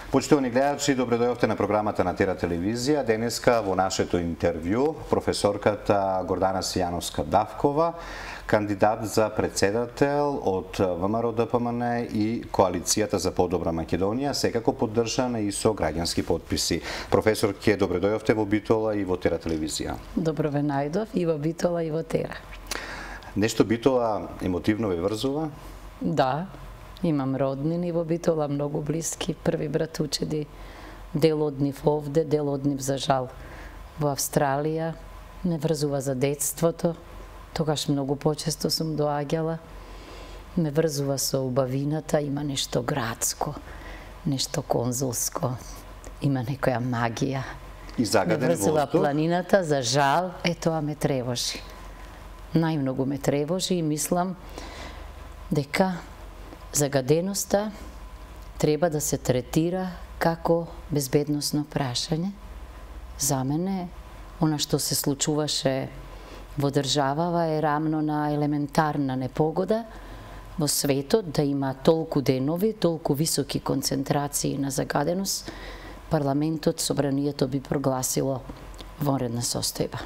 Почитувани гледачи, добре дојдовте на програмата на Тера телевизија. Денеска во нашето интервју професорката Гордана Сијановска-Давкова, кандидат за председател од ВМРО-ДПМН и Коалицијата за подобра Македонија, секако поддржана и со граѓански потписи. Професорке, добре дојдовте во Битола и во Тера телевизија. Добро ве најдов и во Битола и во Тера. Нешто Битола емотивно ве врзува? Да. Имам роднини во Битола, многу блиски, први братучеди, дел од нив овде, дел од нив за жал во Австралија. Ме врзува за детството, тогаш многу почесто сум доаѓала. Ме врзува со убавината, има нешто градско, нешто конзулско, има некоја магија. И загаден ме врзува воздух? Планината, за жал, тоа ме тревожи. Најмногу ме тревожи и мислам дека загаденоста треба да се третира како безбедносно прашање. За мене, она што се случуваше во државава е рамно на елементарна непогода во светот, да има толку денови, толку високи концентрации на загаденост, парламентот, собранието би прогласило вонредна состојба.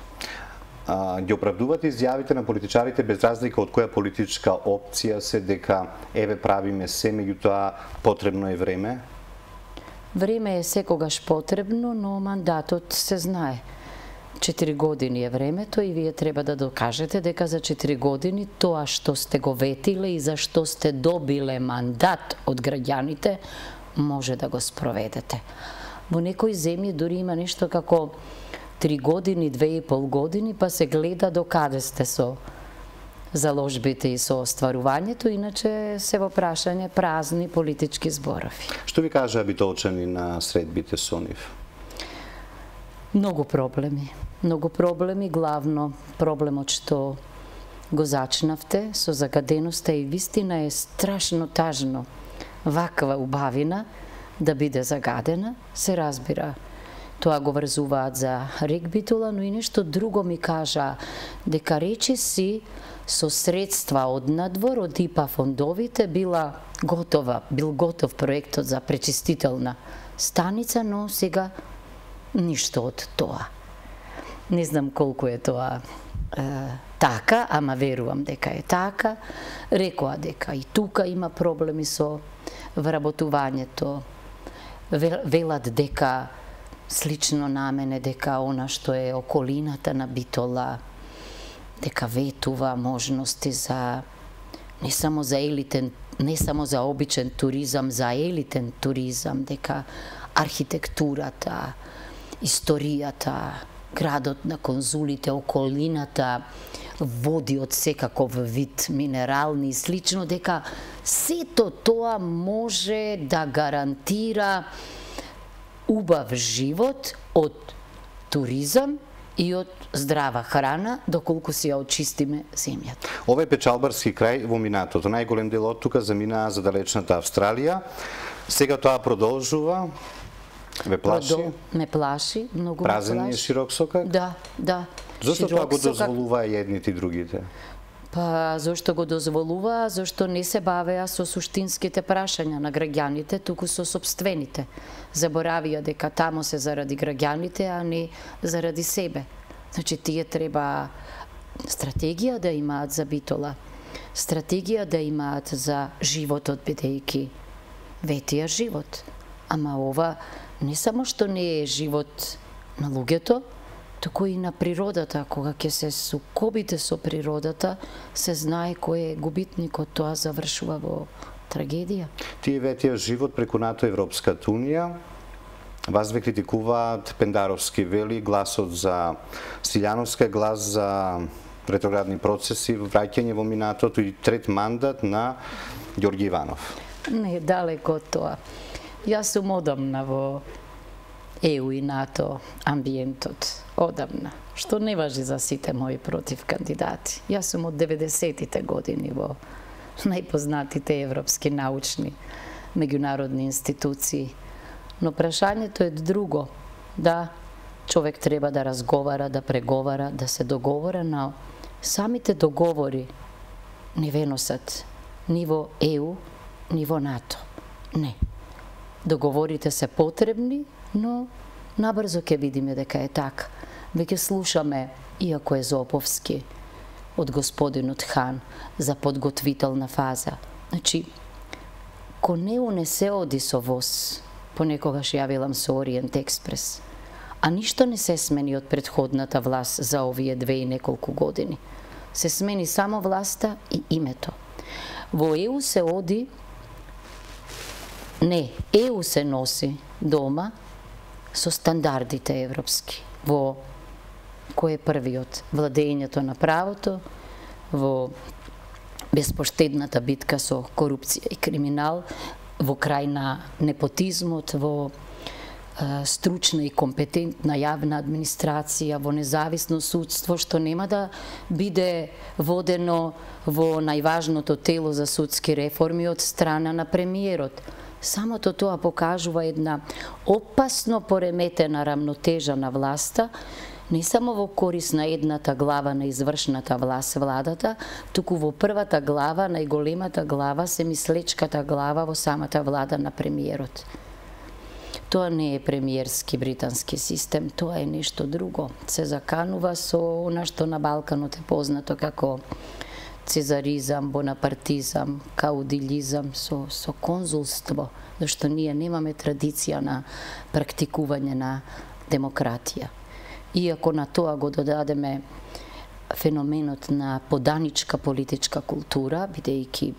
Ги оправдувате изјавите на политичарите без разлика од која политичка опција се дека еве правиме се, меѓутоа потребно е време? Време е секогаш потребно, но мандатот се знае. 4 години е времето и вие треба да докажете дека за 4 години тоа што сте го ветиле и за што сте добиле мандат од граѓаните може да го спроведете. Во некои земји дури има нешто како 3 години, 2,5 години, па се гледа до каде сте со заложбите и со остварувањето, иначе се во прашање празни политички зборови. Што ви кажа битолчани на средбите со нив? Многу проблеми, главно проблемот што го зачнавте со загаденоста и вистина е страшно тажно ваква убавина да биде загадена, се разбира. Тоа го врзуваат за рек Битола, но и нешто друго ми кажа, дека речи си со средства од надвор, од ИПА фондовите, бил готов проектот за пречистителна станица, но сега ништо од тоа. Не знам колку е тоа така, ама верувам дека е така. Рекоа дека и тука има проблеми со вработувањето. Велат дека слично на мене, дека она што е околината на Битола, дека ветува можности за не само за обичен туризам, за елитен туризам, дека архитектурата, историјата, градот на конзулите, околината, води од секаков вид минерални и слично, дека сето тоа може да гарантира убав живот од туризам и од здрава храна, доколку си ја очистиме земјата. Овој печалбарски крај во минатото, најголем дел од тука заминаа за далечната Австралија. Сега тоа продолжува. Ве плаши? Ме плаши, многу ме плаши. Празен е широк сокак? Да. Зошто тоа го дозволува едните и другите? Па, зошто го дозволува? Зошто не се бавеа со суштинските прашања на граѓаните, туку со сопствените. Заборавија дека тамо се заради граѓаните, а не заради себе. Значи, тие треба стратегија да имаат за Битола, стратегија да имаат за животот, бидејќи ветија живот. Ама ова не само што не е живот на луѓето, туку и на природата. Кога ќе се сукобите со природата, се знае кој е губитникот, тоа завршува во трагедија. Тие ветија живот преку НАТО Европската Унија. Вас ве критикуваат, Пендаровски вели, гласот за Силјановска, глас за ретроградни процеси, враќање во минатото и трет мандат на Ѓорги Иванов. Не, далеко од тоа. Јас сум одамна во ЕУ и НАТО амбиентот, одамна, што не важи за сите мои против кандидати. Јас сум од 90-тите години во најпознатите европски научни меѓународни институции. Но прашањето е друго. Да, човек треба да разговара, да преговара, да се договора, но самите договори не ве носат ни во ЕУ, ни во НАТО. Не. Договорите се потребни, но набрзо ќе видиме дека е така. Веќе слушаме, иако е зоповски, од господинот Хан за подготвителна фаза. Значи, ко неу не се оди со воз, понекогаш јавилам со Ориент Експрес, а ништо не се смени од претходната власт за овие 2 и неколку години. Се смени само власта и името. Во ЕУ се оди, не, ЕУ се носи дома со стандардите европски. Во кој е првиот? Владењето на правото, во безпоштедната битка со корупција и криминал, во крај на непотизмот, во стручна и компетентна јавна администрација, во независно судство, што нема да биде водено во најважното тело за судски реформи од страна на премиерот. Самото тоа покажува една опасно пореметена рамнотежа на власта, не само во корис на едната глава на извршната власт, владата, туку во првата глава, најголемата глава, семислечката глава во самата влада на премиерот. Тоа не е премиерски британски систем, тоа е нешто друго. Се заканува со она што на Балканот е познато како цезаризам, бонапартизам, каудилизам, со конзулство, зашто ние немаме традиција на практикување на демократија. Иако на тоа го додадеме феноменот на поданичка политичка култура, бидејќи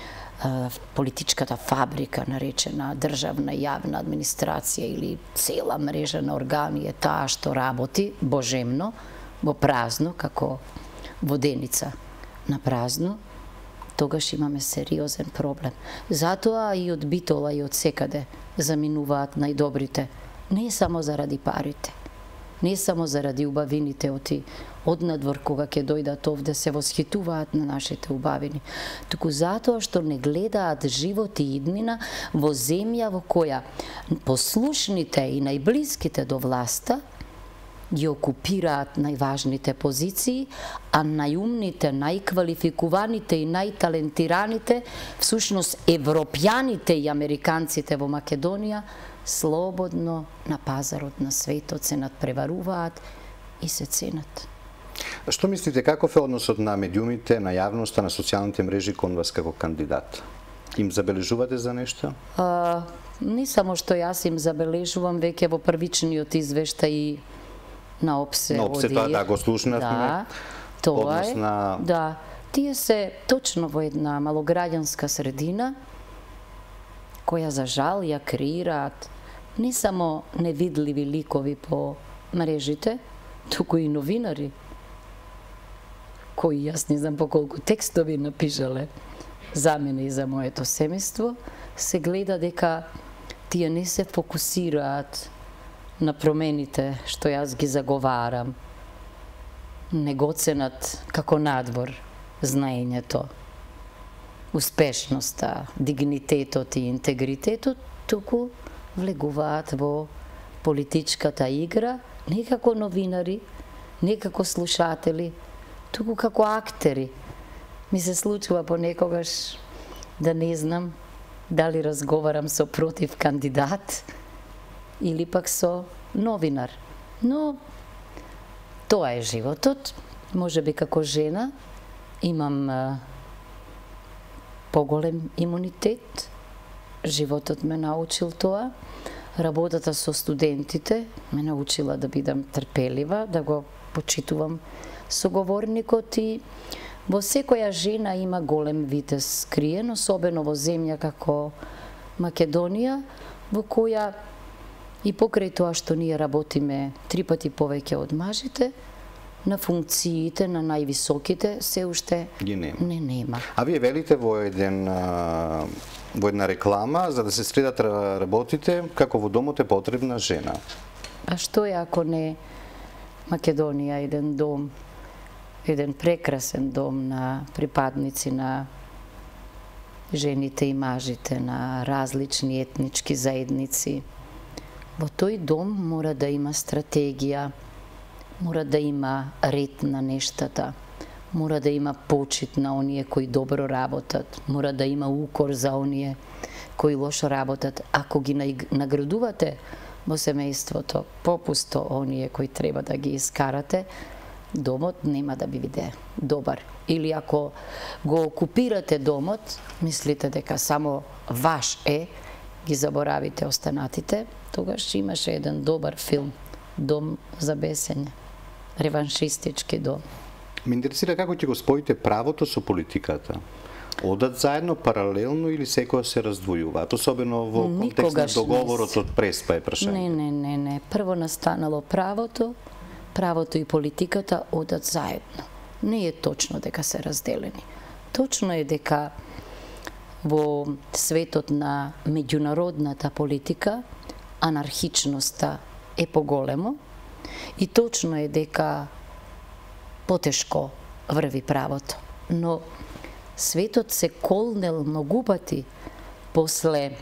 политичката фабрика, наречена државна јавна администрација или цела мрежа на органи е таа што работи божемно, во празно, како воденица на празно, тогаш имаме сериозен проблем. Затоа и од Битола и од секаде заминуваат најдобрите, не само заради парите, не само заради убавините однадвор кога ќе дојдат овде се восхитуваат на нашите убавини, туку затоа што не гледаат живот и иднина во земја во која послушните и најблиските до власта ги окупираат најважните позиции, а најумните, најквалификуваните и најталентираните, всушност европјаните и американците во Македонија, слободно на пазарот на светот се надпреваруваат и се ценат. Што мислите, каков е односот на медиумите, на јавноста, на социјалните мрежи кон вас како кандидат? Им забележувате за нешто? Не само што јас им забележувам, веќе во првичниот извештај на ОПСЕ тоа да го слушнавме. Да, тоа е. На... Да, тие се точно во една малограѓанска средина, која за жал ја креираат не само невидливи ликови по мрежите, туку и новинари, кои јас не знам по колку текстови напишале за мене и за моето семејство, се гледа дека тие не се фокусираат на промените што јас ги заговарам, не го ценат како надвор знаењето, успешноста, дигнитетот и интегритетот, туку влегуваат во политичката игра не како новинари, не како слушатели, туку како актери. Ми се случува понекогаш да не знам дали разговарам со против кандидат или пак со новинар. Но тоа е животот. Можеби како жена имам поголем имунитет. Животот ме научил тоа. Работата со студентите ме научила да бидам трпелива, да го почитувам соговорникот и во секоја жена има голем витез скриен, особено во земја како Македонија, во која и покрај тоа што ние работиме 3 пати повеќе од мажите, на функциите, на највисоките, се уште не нема. А вие велите во една реклама, за да се средат работите, како во домот е потребна жена. А што е ако не Македонија еден дом, еден прекрасен дом на припадници на жените и мажите, на различни етнички заедници. Во тој дом мора да има стратегија, мора да има ред на нештата, Мора да има почит на оние кои добро работат. Мора да има укор за оние кои лошо работат. Ако ги наградувате во семејството попусто оние кои треба да ги искарате, домот нема да биде добар. Или ако го окупирате домот, мислите дека само ваш е, ги заборавите останатите, тогаш имаше еден добар филм Дом за бесење. Реваншистички дом. Ме интересира како ќе го споите правото со политиката. Одат заедно, паралелно или секоја се раздвојуваат? Особено во контекст на договорот од Преспа е прашање. Не. Прво настанало правото и политиката одат заедно. Не е точно дека се разделени. Точно е дека во светот на меѓународната политика анархичноста е поголемо и точно е дека потешко врви правото. Но светот се колнел многу пати после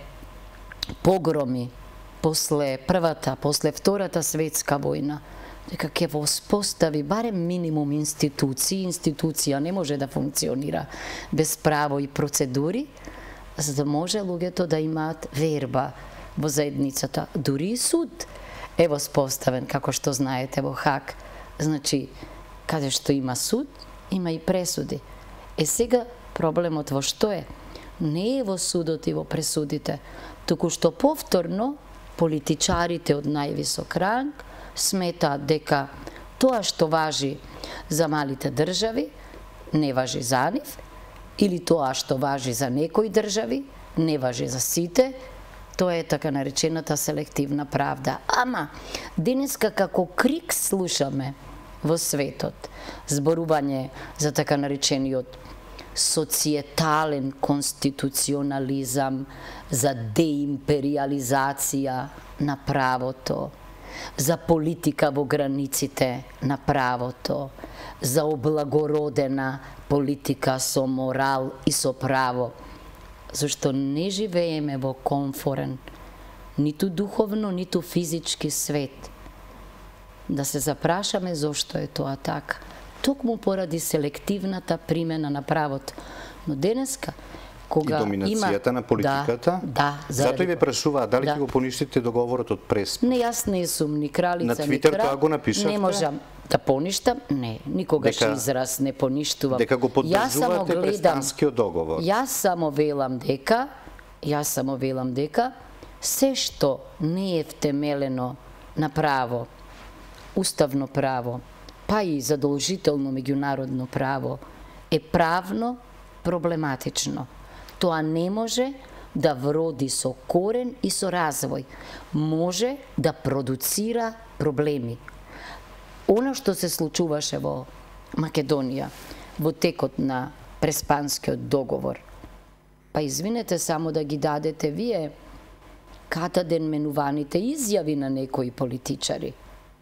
погроми, после првата, после втората светска војна, дека ќе воспостави барем минимум институции. Институција не може да функционира без право и процедури, за да може луѓето да имаат верба во заедницата. Дури и суд е воспоставен, како што знаете, во Хаг. Значи, каде што има суд, има и пресуди. Сега проблемот во што е? Не е во судот и во пресудите, туку што повторно политичарите од највисок ранг сметаат дека тоа што важи за малите држави не важи за нив, или тоа што важи за некои држави не важи за сите. Тоа е така наречената селективна правда. Ама, денеска како крик слушаме во светот зборување за така наречениот социетален конституционализам, за деимпериализација на правото, за политика во границите на правото, за облагородена политика со морал и со право, зашто не живееме во комфорен, ниту духовно, ниту физички свет. Да се запрашаме зошто е тоа така. Токму поради селективната примена на правото. Но денеска, кога и доминацијата на политиката? Да. Затоа и ве прашуваат дали ќе го поништите договорот од Преспа. Не, јас не сум ни кралица, на Твитер тоа го напишавте? Не можам да поништам, не, никогаш израз не поништувам. Дека го поддржувате Преспанскиот договор. Јас само велам дека се што не е втемелено на право, уставно право, па и задолжително меѓународно право, е правно проблематично. Тоа не може да вроди со корен и со развој. Може да продуцира проблеми. Оно што се случуваше во Македонија во текот на Преспанскиот договор, па извинете само да ги дадете вие катаден менуваните изјави на некои политичари.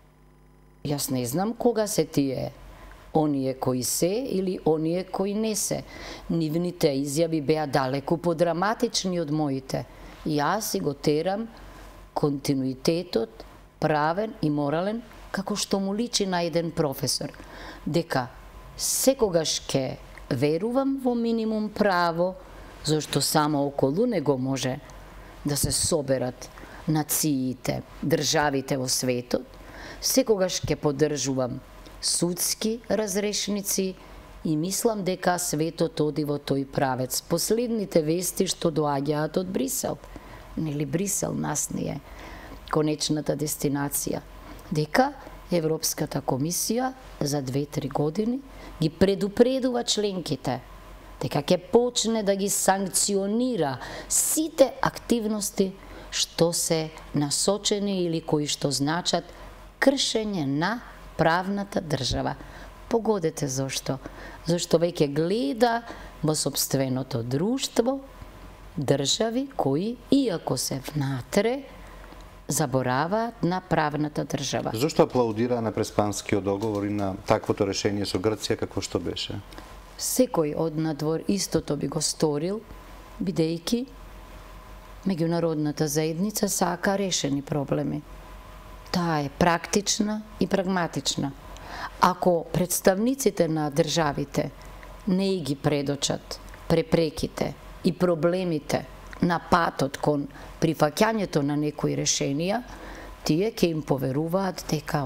Јас не знам кога се тие, оние кои се или оние кои не се. Нивните изјави беа далеку подраматични од моите. Јас си го терам континуитетот, правен и морален, како што му личи на еден професор, дека секогаш ке верувам во минимум право, зашто само околу него може да се соберат нациите, државите во светот, секогаш ке поддржувам судски разрешници и мислам дека светот оди во тој правец. Последните вести што доаѓаат од Брисел, нели Брисел нас ни е конечната дестинација, дека Европската комисија за 2-3 години ги предупредува членките дека ќе почне да ги санкционира сите активности што се насочени или кои што значат кршење на правната држава. Погодете зошто? Зашто веќе гледа во сопственото друштво држави кои, иако се внатре, забораваат на правната држава. Зошто аплаудира на Преспанскиот договор и на таквото решение со Грција како што беше? Секој од надвор истото би го сторил, бидејќи меѓународната заедница сака решени проблеми. Таа е практична и прагматична. Ако представниците на државите не ги предочат препреките и проблемите на патот кон прифаќањето на некои решенија, тие ќе им поверуваат дека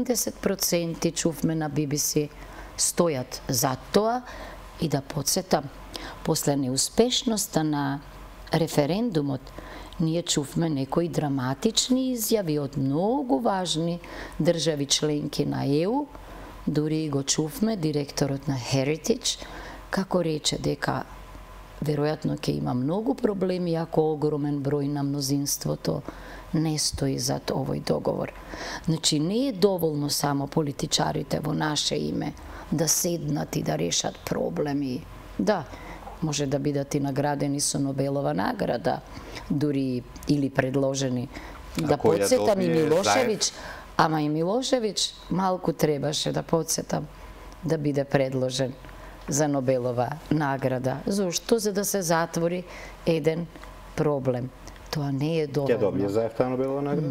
80% чувме на BBC стојат за тоа. И да подсетам, после неуспешноста на референдумот, ние чувме некои драматични изјави од многу важни држави членки на ЕУ, дури и го чувме директорот на Heritage, како рече дека веројатно ќе има многу проблеми ако огромен број на мнозинството не стои зад овој договор. Значи, не е доволно само политичарите во наше име да седнат и да решат проблеми. Да, може да бидат и наградени со Нобелова награда, дури или предложени. Да подсетам и Милошевиќ, ама и Милошевиќ малку требаше да подсетам да биде предложен за Нобелова награда. Зошто? За да се затвори еден проблем. Тоа не е доволно. Ќе добие зајавта Нобелова награда?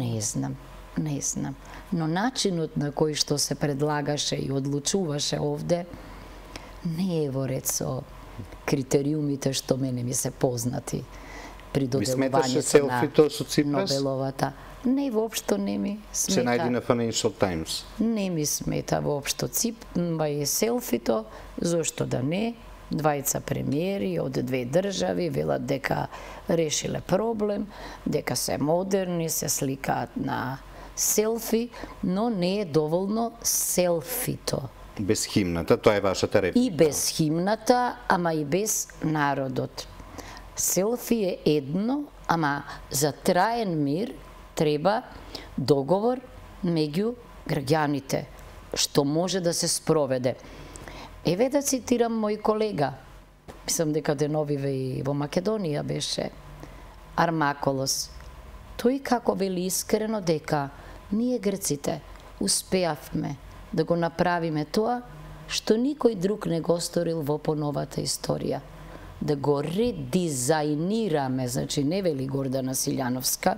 Не знам. Но начинот на кој што се предлагаше и одлучуваше овде не е во ред со критериумите што мене ми се познати при доделувањето на Нобеловата. Не, воопшто не ми смета. Се најди на Financial Times. Не ми смета воопшто и селфито, зошто да не? Двајца премиери од две држави велат дека решиле проблем, дека се модерни, се сликаат на селфи, но не е доволно селфито. Без химната, тоа е вашата реплика. И без химната, ама и без народот. Селфи е едно, ама за траен мир треба договор меѓу граѓаните, што може да се спроведе. Еве да цитирам мој колега, мислам дека деновиве и во Македонија беше, Армаколос. Тој како вели искрено дека ние грците успеавме да го направиме тоа што никој друг не го сторил во поновата историја. Да го редизајнираме, значи не вели Гордана Силјановска,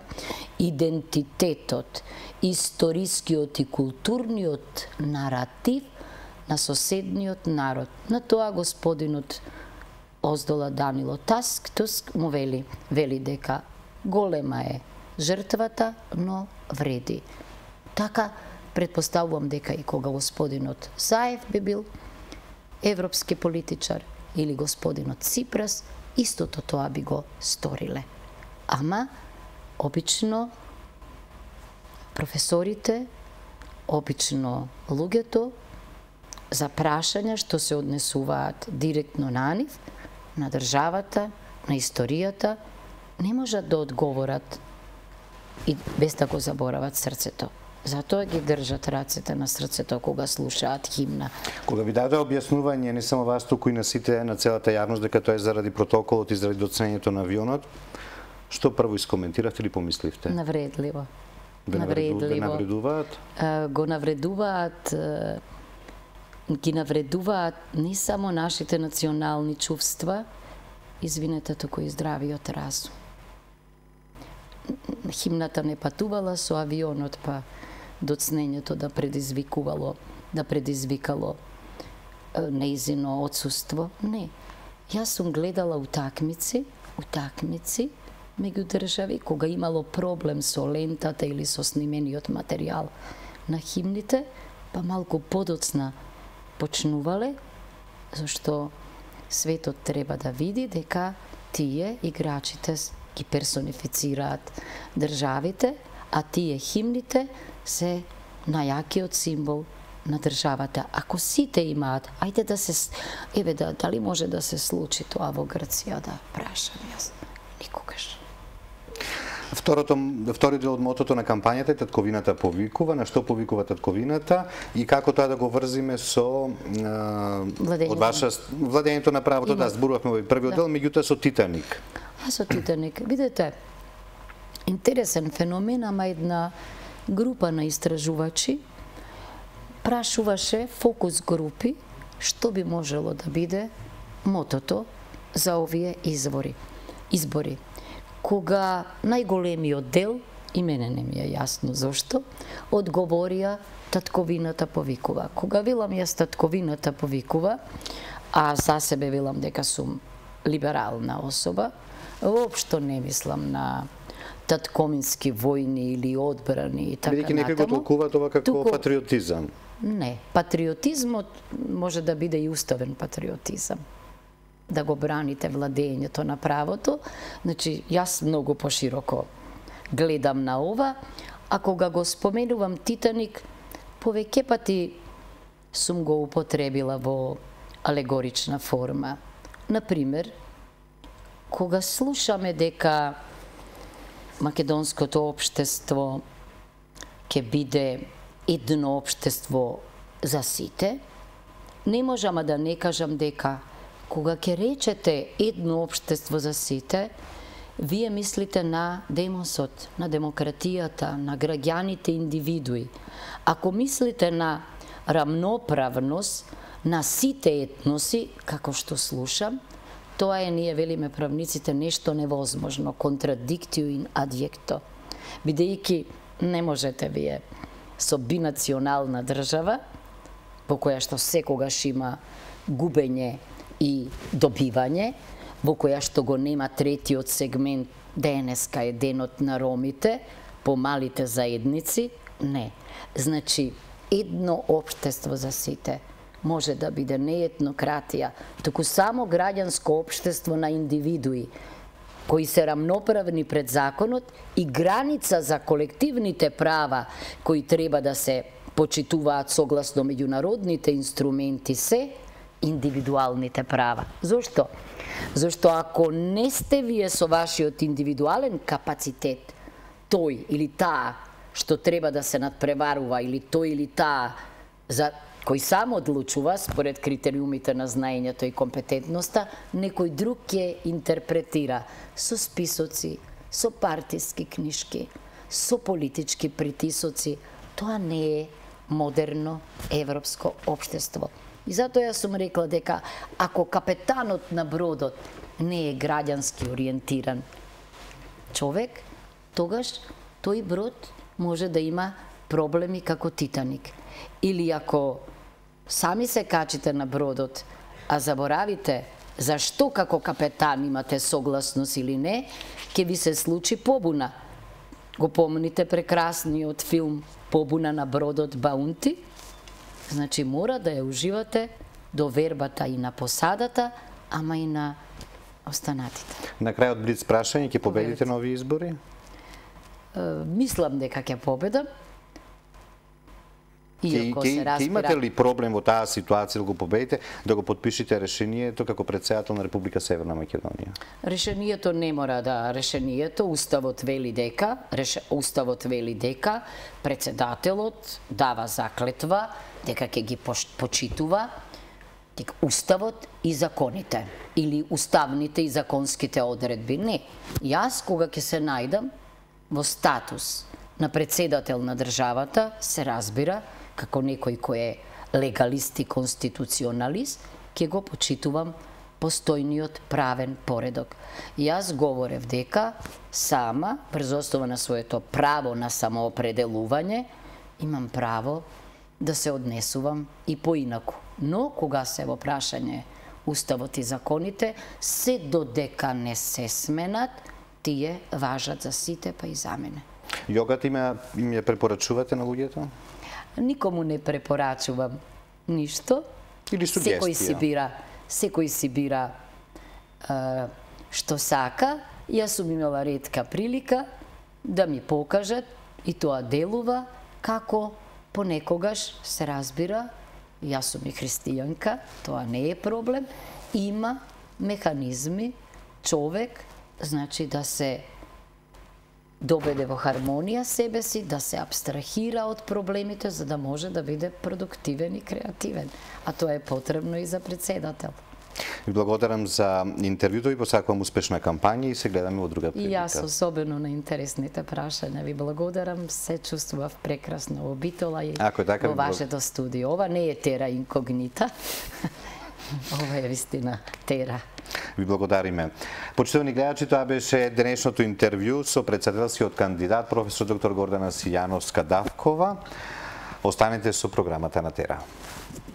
идентитетот, историскиот и културниот наратив на соседниот народ. На тоа господинот оздола Данило Туск му вели дека голема е жртвата, но вреди. Така предпоставувам дека и кога господинот Заев би бил европски политичар или господинот Ципрас, истото тоа би го сториле. Ама, обично професорите, обично луѓето, за прашања што се однесуваат директно на нив, на државата, на историјата, не можат да одговорат и без да го заборават срцето. Затоа ги држат рацете на срцето кога слушаат химна. Кога ви даде објаснување, не само вас, туку и на сите, на целата јавност, дека тоа е заради протоколот и заради доцнењето на авионот, што прво искоментиравте или помисливте? Навредливо. Навредуваат? Го навредуваат, ги навредуваат не само нашите национални чувства, извинете, туку и здравиот разум. Химната не патувала со авионот, па доцнењето да предизвикало неизино отсуство. Не. Јас сум гледала утакмици меѓу држави, кога имало проблем со лентата или со снимениот материјал на химните, па малку подоцна почнувале, зашто светот треба да види дека тие играчите ги персонифицираат државите, а тие химните се најакиот символ на државата. Ако сите имаат, ајде да се... Еве, дали може да се случи тоа во Грција, да прашам јас. Никогаш. Втори дел од мотото на кампањата е татковината повикува. На што повикува татковината и како тоа да го врзиме со владењето на правото? Да, зборувавме во првиот дел, меѓутоа со Титаник. Со Титаник. Видете, интересен феномен, ама една група на истражувачи прашуваше фокус групи што би можело да биде мотото за овие избори. Кога најголемиот дел и мене не ми е јасно зошто, одговорија татковината повикува. Кога велам јас татковината повикува, а за себе велам дека сум либерална особа, воопшто не мислам на татковински војни или одбрани и така натаму. Бидејќи некој го толкува тоа како патриотизам. Не, патриотизмот може да биде и уставен патриотизам. Да го браните владењето на правото. Значи, јас многу пошироко гледам на ова, а кога го споменувам Титаник, повеќе пати сум го употребила во алегорична форма. Например, кога слушаме дека македонското општество ќе биде едно општество за сите, не можам да не кажам дека кога ќе речете едно општество за сите, вие мислите на демосот, на демократијата, на граѓаните индивидуи. Ако мислите на рамноправност, на сите етноси, како што слушам, тоа е, ние велиме правниците, нешто невозможно, контрадиктио ин адјекто. Бидејќи не можете вие со бинационална држава, во која што секогаш има губење и добивање, во која што го нема третиот сегмент, денеска е денот на ромите, по малите заедници, не. Значи, едно општество за сите може да биде не етнократија, туку само граѓанско општество на индивидуи, кои се рамноправни пред законот и граница за колективните права кои треба да се почитуваат согласно меѓународните инструменти се индивидуалните права. Зошто? Зашто ако не сте вие со вашиот индивидуален капацитет, тој или таа што треба да се надпреварува, или тој или таа за кој само одлучува според критериумите на знаењето и компетентноста, некој друг ќе интерпретира со списоци, со партиски книшки, со политички притисоци. Тоа не е модерно европско општество. И затоа јас сум рекла дека ако капетанот на бродот не е граѓански ориентиран човек, тогаш тој брод може да има проблеми како Титаник. Или ако сами се качите на бродот, а заборавите зашто како капетан имате согласност или не, ќе ви се случи побуна. Го помните прекрасниот филм Побуна на бродот Баунти? Значи мора да ја уживате до вербата и на посадата, ама и на останатите. На крајот блиц прашање, ќе победите на овие избори? Мислам дека ќе победам. Ќе имате ли проблем во таа ситуација да го победите, да го подпишете решението како претседател на Република Северна Македонија? Решението не мора да Уставот вели дека претседателот дава заклетва дека ќе ги почитува Уставот и законите или уставните и законските одредби. Не. Јас кога ќе се најдам во статус на претседател на државата, се разбира, како некој кој е легалист и конституционалист, ќе го почитувам постојниот правен поредок. Јас говорев дека сама, врз основа на своето право на самоопределување, имам право да се однесувам и поинаку. Но, кога се во прашање Уставот и законите, се додека не се сменат, тие важат за сите, па и за мене. Јогата им ја препорачувате на луѓето? Никому не препорачувам ништо. Или сугестија? Секој си бира што сака. Јас сум имала ретка прилика да ми покажат, и тоа делува, како понекогаш се разбира, јас сум и христијанка, тоа не е проблем, има механизми човек, значи да се доведе во хармонија себе си, да се абстрахира од проблемите, за да може да биде продуктивен и креативен. А тоа е потребно и за претседател. Ви благодарам за интервјуто и посакувам успешна кампања и се гледаме во друга прилика. И јас особено на интересните прашања ви благодарам, се чувствував прекрасно во Битола и во вашето студио. Ова не е тера инкогнита, ова е вистина тера. Ви благодариме. Почитувани гледачи, тоа беше денешното интервју со председателскиот кандидат професор доктор Гордана Сијановска-Давкова. Останете со програмата на Тера.